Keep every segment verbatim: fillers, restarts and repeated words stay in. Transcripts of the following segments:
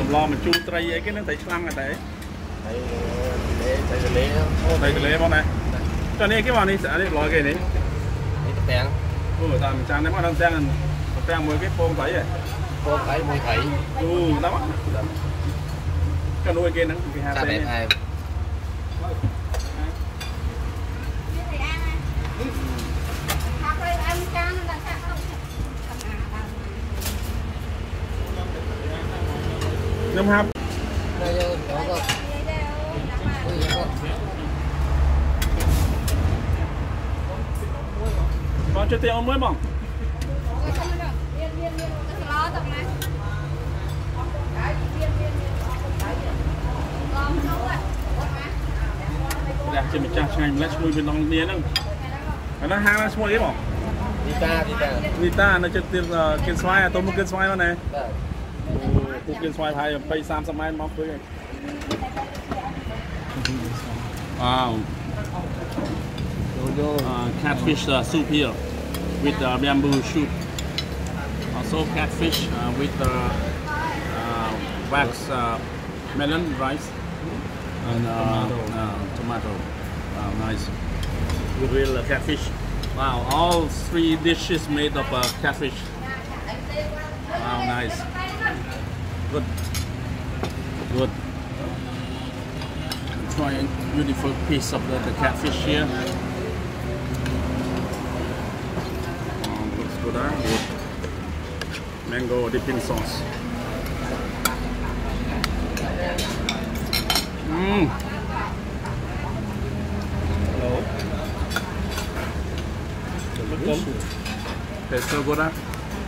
lo mình chung tray ấy cái nó thấy lăng là thế thấy thấy thấy lé ô thấy lé bọn này cho nên cái bọn này sẽ để lòi cái này thấy tập tang ừ thằng trang nếu mà đang tang tập tang mới cái phôm thấy này phôm thấy mới thấy ừ đó cái nuôi kia nó cái hạt đẹp ai năm hấp con chơi tiêu mới bỏng đã chơi mình trang ngày mình lấy mùi bên trong nia nâng nó hang nó mùi cái bỏng Nita Nita Nita nó chơi tiền kiên xoay à tôi muốn kiên xoay mà nàyกูกินซอยไทยไปสามสมัยมาคุยว้าว catfish uh, soup here with uh, bamboo shoot also catfish uh, with uh, uh, wax uh, melon rice and uh, uh, tomato wow nice real uh, catfish wow all three dishes made of uh, catfish wow nice good good try a beautiful piece of the, the catfish here oh, looks good huh? Good mango dipping sauce mmm hello tastes so good huh?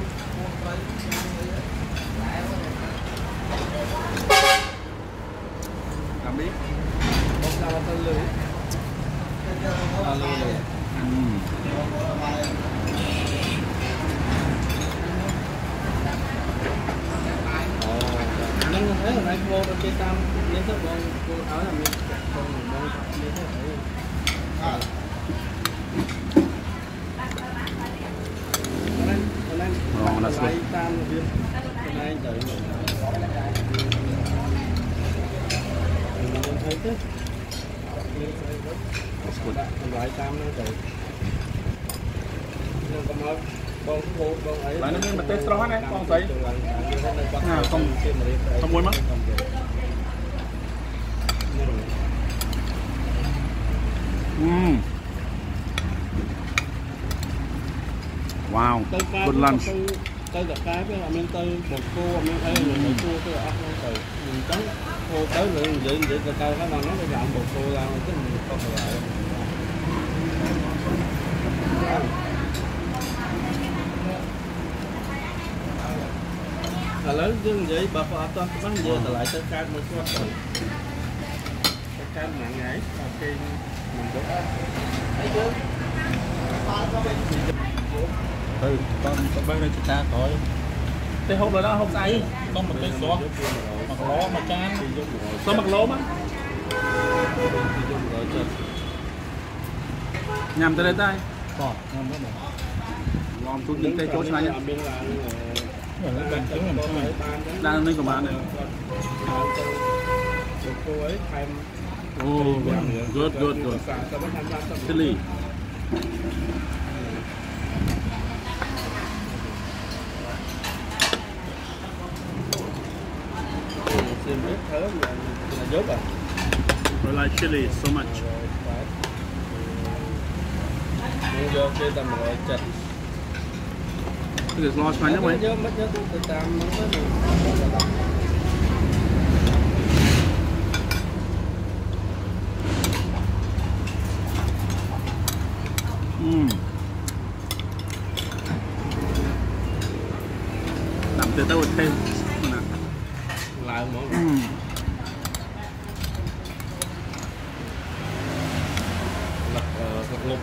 Kami bông sao tơ lưới nên thấy là vô trong cái tam liên thức bông cô áo là mình bông bông liên thức đấy còn anh lấy tam viên còn anh đợi thấy chứ loại tam nó rồi còn ơi con cô con ấy lại nó mới mà test rõ này con thấy à không không muốn mất mm. Wow good lunch tới gặp cái với là mình tới một cô mình thấy là một cô tôi ăn không từ mình tới cô tới lượng vậy vậy từ từ cái nào nó phải làm một cô làm cái mình không phải là lớn chứ vậy bà phụ to cái bánh dưa lại tới can một số rồi cái can nặng nhảy khi mình đốt thấy chưa ừ con con bên đây chúng ta có cái hộp rồi đó hộp say con một cái xóa mặc ló mà chan có mặc lố mà nhằm tới đây tay còn nhằm tới này ngon chút những cái chỗ sai nhá đang lên của bạn này oh good good good chili I like chili so much. It's lost my way. Mm. Làm từ đâu thêm lại món mm. Lật lật lục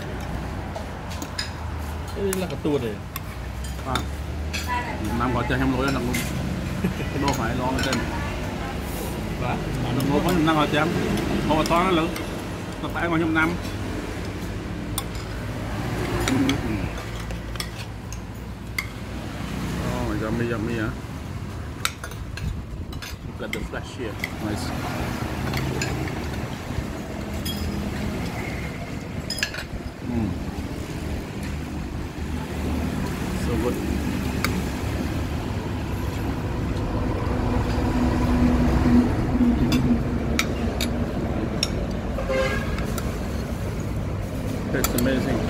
cái là cái tua này à làm gọi cho em lỗi là nằm luôn đâu phải lo trên và đừng ngô có năm gọi cho em ngô to nó lớn nó phải ngoài trong năm oh yummy yummy hả Look at the flesh here. Nice. Mm. So good. It's amazing.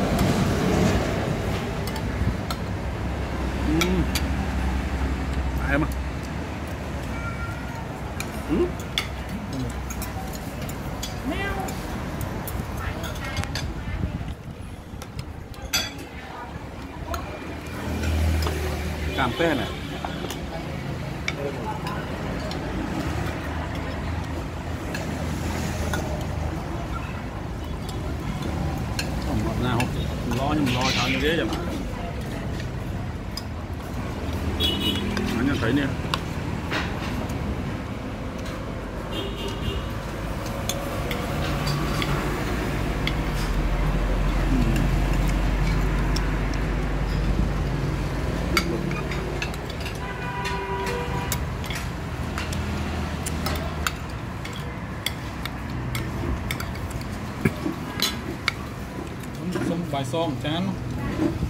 Mm. Em à? Mm. Cam pe này. Không ngọt nào, lo nhưng lo sao như thế vậy mà. Anh nhận thấy nè. Bài xôm chán.